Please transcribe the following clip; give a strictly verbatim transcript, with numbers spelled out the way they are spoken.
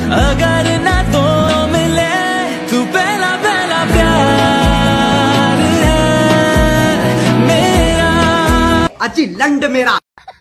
अगर ना तो मिले तू पहला पहला प्यार है मेरा। अजी लंड मेरा।